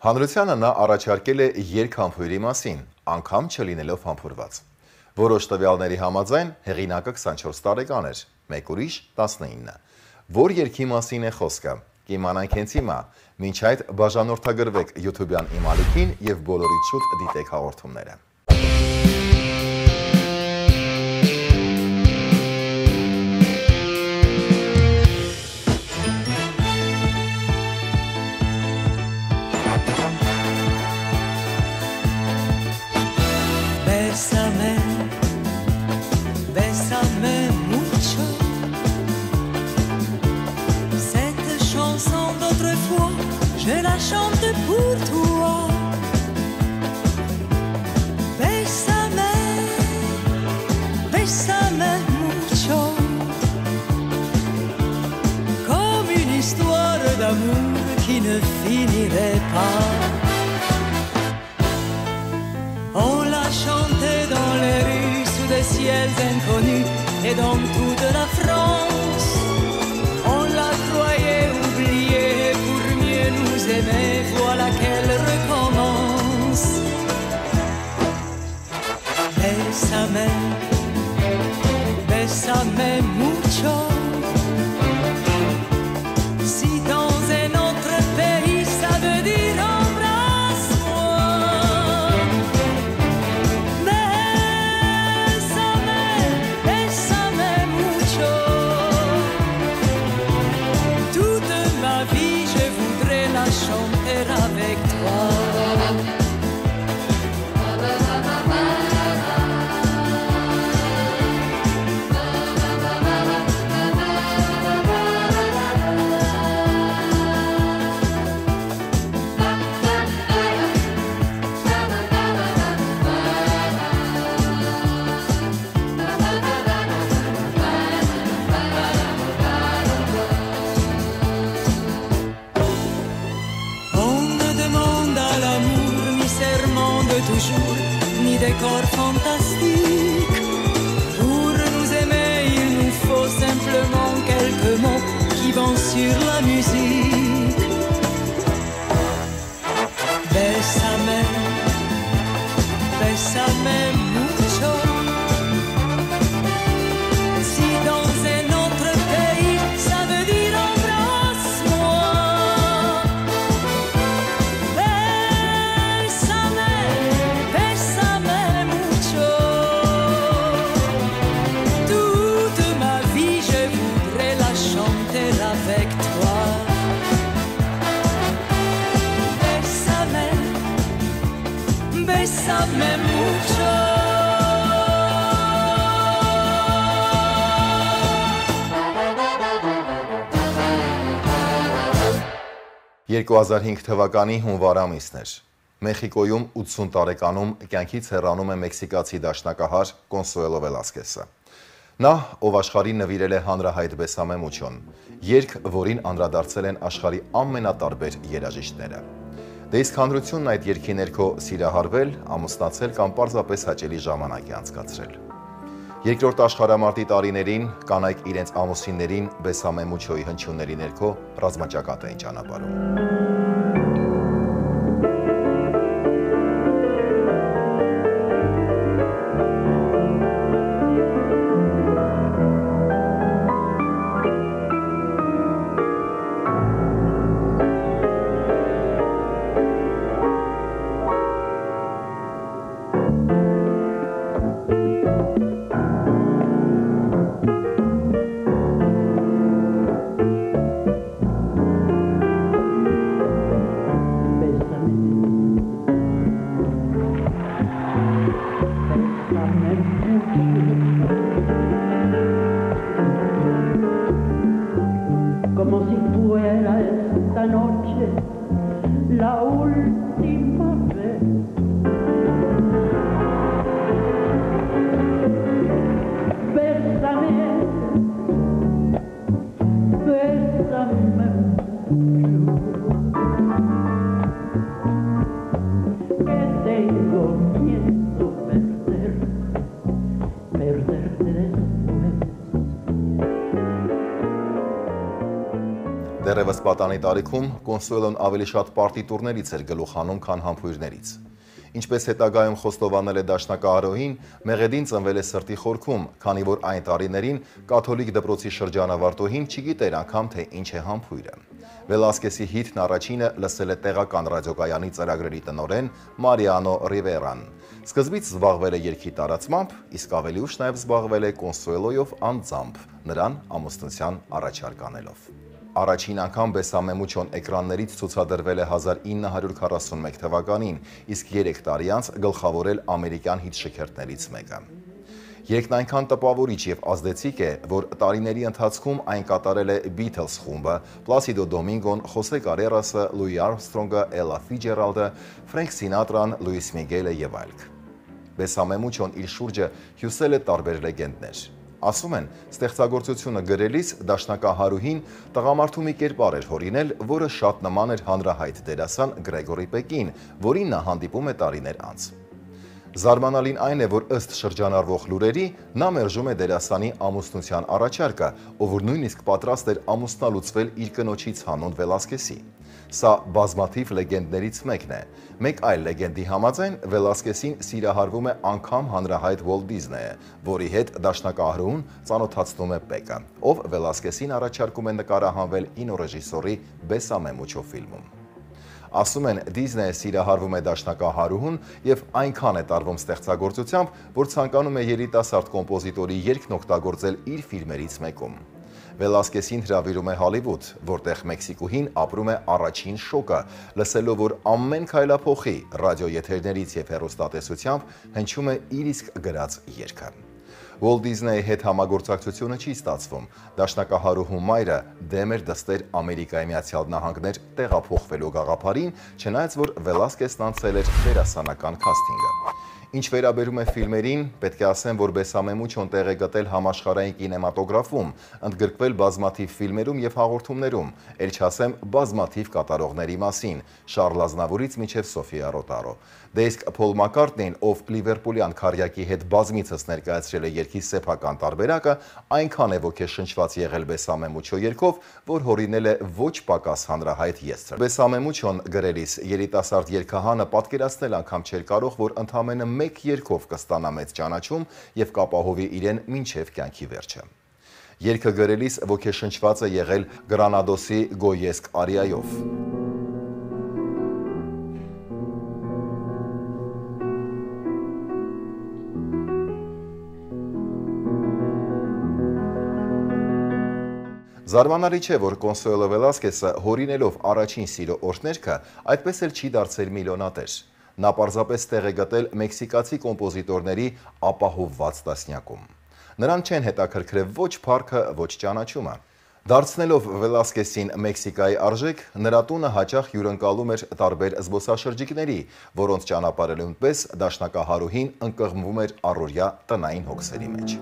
Հանրությանը նա առաջարկել է երգ համբույրի մասին, անգամ չլինելով համբուրված։ Որոշ տվյալների համաձայն հեղինակը 24 տարեկան էր, մեկ ուրիշ 19։ Որ երգի մասին է խոսքը, կիմանանք հենց հիմա, մինչ այդ բաժանորդագրվեք YouTube-յան իմ ալիքին և բոլորից շուտ դիտեք հաղորդումները։ Je la chante pour toi. Bésame mucho. Comme une histoire d'amour qui ne finirait pas. On l'a chanté dans les rues sous des ciels inconnus et dans toute la France. On la croyait oubliée pour mieux nous aimer, voilà qu'elle recommence. Bésame mucho. Si dans un autre pays ça veut dire embrasse-moi. Bésame mucho. Toute ma vie je voudrais la chanter avec toi. Toujours, ni décor fantastique. Pour nous aimer, il nous faut simplement quelques mots qui vont sur la musique. Bésame mucho. Si dans un autre pays, ça veut dire embrasse-moi. Avec toi. Bésame mucho. «2005 թվականի հունվար ամիսն էր։ Մեխիկոյում 80 տարեկանում կյանքից հեռանում է մեքսիկացի դաշնակահար Կոնսուելո Վելասկեսը։ Նա, ով աշխարհին նվիրել է հանրահայտ Bésame mucho-ն, երգ, որին անդրադարձել են աշխարհի ամենատարբեր երաժիշտները։ Դե իսկ հանրությունն այդ երգի ներքո սիրահարվել, ամուսնացել կամ պարզապես հաճելի ժամանակ է անցկացրել։ Երկրորդ աշխարհամարտի տարիներին կանայք իրենց ամուսիններին Bésame mucho-ի հնչյունների ներքո ռազմաճակատ էին ճանապարհում։ Como si fuera esta noche la última vez. Bésame mucho, que tengo miedo perderte después. Դեռևս պատանի տարիքում Կոնսուելոն ավելի շատ պարտիտուրներից էր գլուխ հանում, քան համբույրներից։ Ինչպես հետագայում խոստովանել է դաշնակահարոհին, Մեղեդին ծնվել է սրտի խորքում, քանի որ այն տարիներին կաթոլիկ դպրոցի շրջանավարտուհին չգիտեր անգամ, թե ինչ է համբույրը։ Վելասկեսի հիթն առաջինը լսել է տեղական ռադիոկայանի ծրագրերի տնօրեն Մարիանո Ռիվերան։ Սկզբից զբաղվել է երգի տարածմամբ, իսկ ավելի ուշ նաև զբաղվել է Կոնսուելոյով անձամբ, նրան ամուսնության առաջարկ անելով։ Առաջին անգամ Բեսամեմուչոն էկրաններից ցուցադրվել է 1941 թվականին, իսկ 3 տարի անց գլխավորել ամերիկյան հիթ շքերթներից մեկը։ Երգն այնքան տպավորիչ եւ ազդեցիկ է, որ տարիների ընթացքում այն կատարել է Beatles խումբը, Պլասիդո Դոմինգոն, Խոսե Կարերասը, Լուի Արմսթրոնգը, Էլա Ֆիջերալդը, Ֆրենք Սինատրան, Լուիս Միգելը եւ այլք։ Բեսամեմուչոն իր շուրջը հյուսել է տարբեր լեգենդներ։ Ասում են, ստեղծագործությունը գրելիս դաշնակահարուհին տղամարդու մի կերպար էր հորինել, որը շատ նման էր հանրահայտ դերասան Գրեգորի Պեկին, որին նա հանդիպում է տարիներ անց։ Զարմանալին այն է, որ ըստ շրջանառվող լուրերի նա մերժում է դերասանի ամուսնության առաջարկը, ով որ նույնիսկ պատրաստ էր ամուսնալուծվել իր կնոջից հանուն Վելասկեսի։ Սա բազմաթիվ լեգենդներից մեկն է։ Մեկ այլ լեգենդի համաձայն Վելասկեսին սիրահարվում է անգամ հանրահայտ Ուոլթ Դիզնեյը, որի հետ դաշնակահարուհուն ծանոթացնում է Պեկը, ով Վելասկեսին առաջարկում է նկարահանվել կինոռեժիսորի Բեսամեմուչո ֆիլմում։ Ասում են, Դիզնեյը սիրահարվում է դաշնակահարուհուն եւ այնքան է տարվում ստեղծագործությամբ, որ ցանկանում է երիտասարդ կոմպոզիտորի երգն օգտագործել իր ֆիլմերից մեկում։ Վելասկեսին հրավիրում է Հոլիվուդ, որտեղ մեքսիկուհին ապրում է առաջին շոկը, լսելով, որ ամեն քայլափոխի ռադիոեթերներից եւ հեռուստատեսությամբ հնչում է իր իսկ գրած երգը։ Ուոլթ Դիզնեյի հետ համագործակցությունը չի ստացվում։ Դաշնակահարուհու մայրը դեմ էր դստեր Ամերիկայի Միացյալ Նահանգներ տեղափոխվելու գաղափարին, չնայած որ Վելասկեսն անցել էր դերասանական քասթինգը։ Ինչ վերաբերում է ֆիլմերին, պետք է ասեմ, որ Բեսամեմուչոն տեղ է գտել համաշխարհային կինեմատոգրաֆում, ընդգրկվել բազմաթիվ ֆիլմերում եւ հաղորդումներում, ել չասեմ բազմաթիվ կատարողների մասին, Շարլ Ազնավուրից մինչեւ Սոֆիա Ռոտարո։ Դե իսկ Փոլ Մակքարտնին, ով լիվերպուլյան քարյակի հետ բազմիցս ներկայացրել է երգի սեփական տարբերակը, այնքան է ոգեշնչված եղել Բեսամեմուչո երգով, որ հորինել է ոչ պակաս հանրահայտ եսցր։ Բեսամեմուչոն գրելիս երիտասարդ երգահանը պատկերացնել անգամ չէր կարող, որ ընդամենը մեկ երգով կստանա մեծ ճանաչում եւ կապահովի իրեն մինչեւ կյանքի վերջը։ Երգը գրելիս ոգեշնչված է եղել Գրանադոսի գոյեսկ արիայով։ Զարմանալի չէ, որ Կոնսուելո Վելասկեսը հորինելով առաջին սիրո օրհներգը այդպես էլ չի դարձել միլիոնատեր։ Նա պարզապես տեղ է գտել մեքսիկացի կոմպոզիտորների ապահովված տասնյակում։ Նրան չեն հետաքրքրել ոչ փառքը, ոչ ճանաչումը։ Դարձնելով Վելասկեսին Մեքսիկայի արժեք, նրա տունը հաճախ հյուրընկալում էր տարբեր զբոսաշրջիկների, որոնց ճանապարհելուն պես դաշնակահարուհին ընկղմվում էր առօրյա տնային հոգսերի մեջ։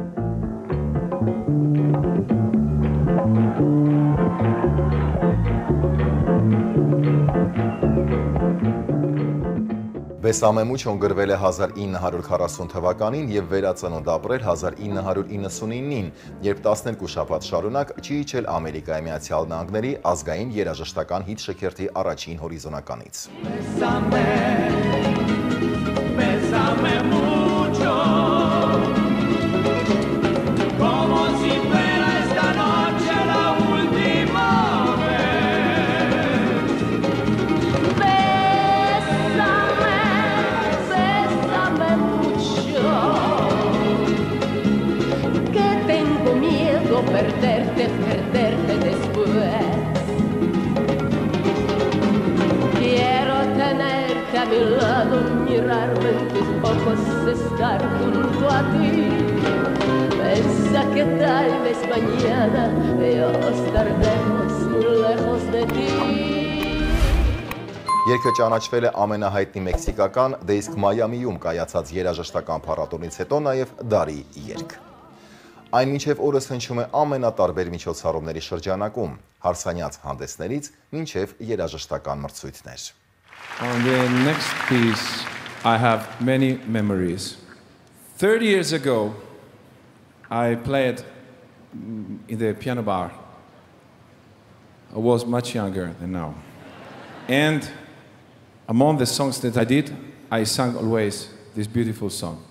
Բեսամեմուչոն գրվել է 1940 թվականին եւ վերածնունդ ապրել 1999-ին, երբ 12 շաբաթ շարունակ չի իջել Ամերիկայի Միացյալ Նահանգների ազգային երաժշտական հիթ շքերթի առաջին հորիզոնականից։ Perderte después. Quiero tenerte a mi lado, mirarme en tus ojos, estar junto a ti. Pensa que tal vez mañana yo estaremos muy lejos de ti. Երգը ճանաչվել է ամենահայտնի մեքսիկական, դե իսկ Մայամիում կայացած երաժշտական փառատոնից հետո նաև դարի երգ։ Այն մինչև օրս հնչում է ամենատարբեր միջոցառումների շրջանակում, հարսանյաց հանդեսներից մինչև երաժշտական մրցույթներ։ On the next piece, I have many memories. 30 years ago, I played in the piano bar. I was much younger than now. And among the songs that I did, I sang always this beautiful song.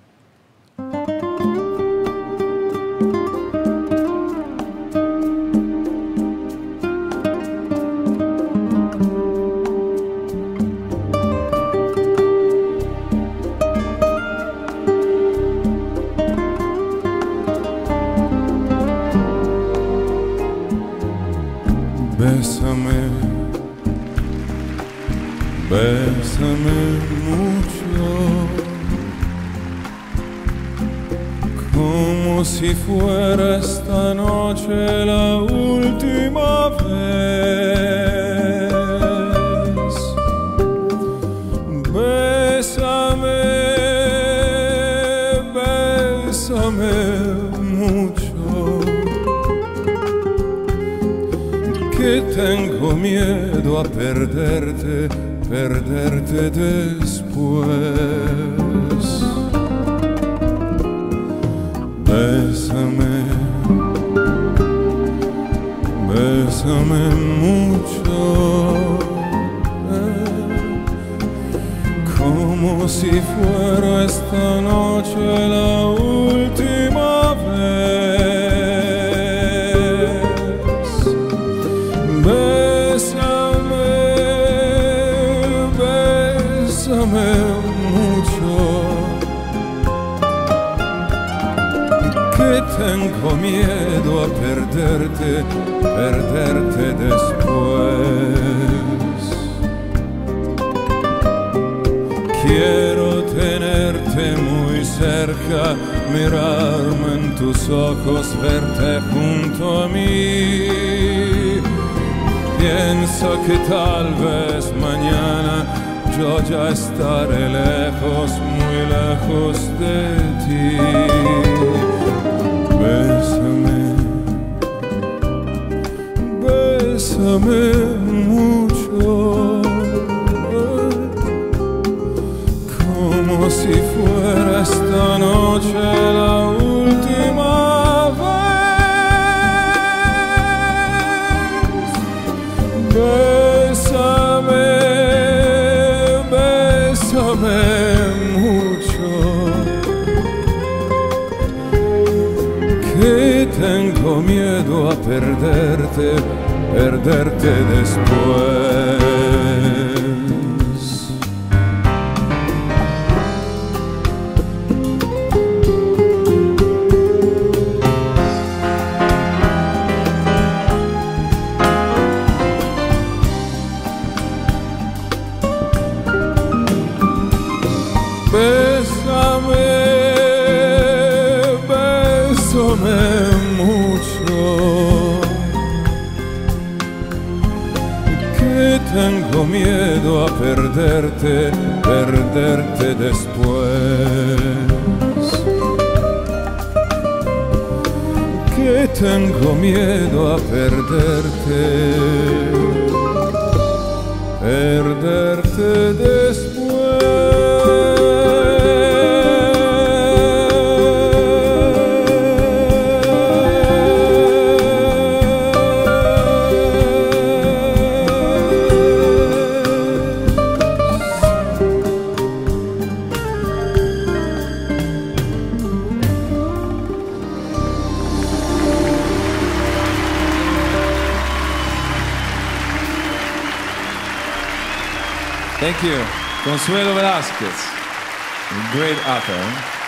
Bésame, bésame mucho, como si fuera esta noche la última vez. Bésame, bésame mucho, que tengo miedo a perderte, perderte después. Bésame, bésame mucho, como si fuera esta noche la última vez. Bésame, bésame mucho, que tengo miedo a perderte, perderte después. Quiero tenerte muy cerca, mirarme en tus ojos, verte junto a mí. Pienso que tal vez mañana yo ya estaré lejos, muy lejos de ti. Bésame, bésame mucho, como si fuera esta noche la última vez. Bésame, bésame mucho, que tengo miedo a perderte, perderte después. Bésame, bésame mucho, que tengo miedo a perderte, perderte después. Que tengo miedo a perderte, perderte después. Thank you. Consuelo Velázquez, great author.